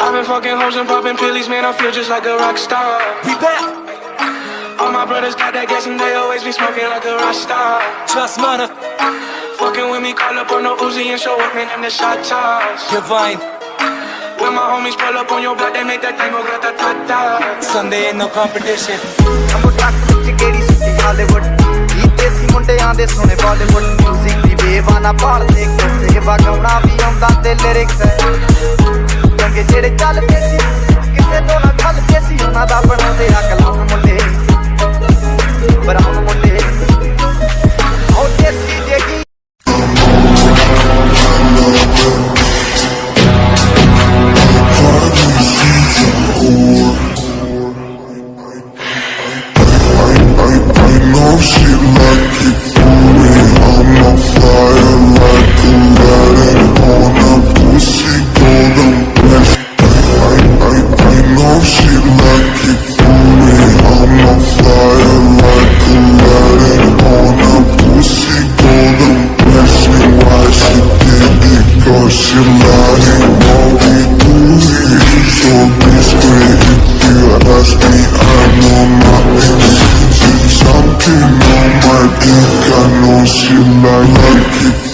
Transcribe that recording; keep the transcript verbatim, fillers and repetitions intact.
I've been fucking hoes and popping pillies, man, I feel just like a rock star. We back. All my brothers got that gas and they always be smoking like a rock star. Trust mana. Fucking with me, call up on the Uzi and show up, man, them the shot toss. Divine. When my homies pull up on your block, they make that thing go grata-ta-ta. Sunday ain't no competition. I'm a track with Gary City, Hollywood. Eat desi munde aande sone Bollywood. Music di bewana paal de kisse bagauna vi aunda te lyrics hai. Gange jehde chalde si kisse to na khalde si ona da banade akalaun munde. Brown munde. Oh desi jegi. No shit like it for me. I'm on fire like Aladdin on a pussy golden breast. I, I, I know shit like it for me. I'm on fire like Aladdin on a pussy golden breast. Why she did it? Cause she lying. What we do here is so discreet. If you ask me, I know my intentions. Something on my dick, I know she like it.